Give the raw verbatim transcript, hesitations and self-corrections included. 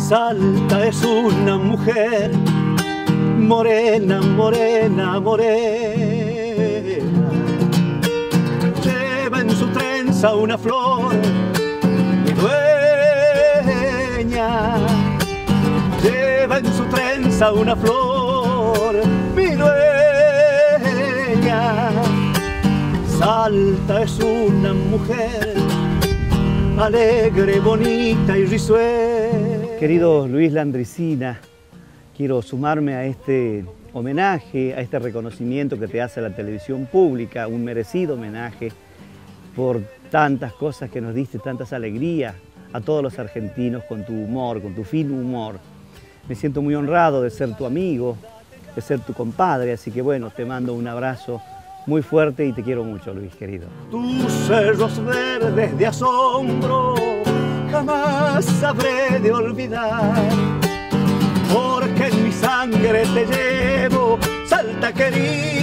Salta es una mujer morena, morena, morena. Lleva en su trenza una flor, mi dueña. Lleva en su trenza una flor, mi dueña. Salta es una mujer alegre, bonita y risueña. Querido Luis Landricina, quiero sumarme a este homenaje, a este reconocimiento que te hace la televisión pública, un merecido homenaje por tantas cosas que nos diste, tantas alegrías a todos los argentinos con tu humor, con tu fino humor. Me siento muy honrado de ser tu amigo, de ser tu compadre, así que bueno, te mando un abrazo muy fuerte y te quiero mucho, Luis, querido. Tus cerros verdes de asombro jamás sabré de olvidar, porque en mi sangre te llevo, Salta querida.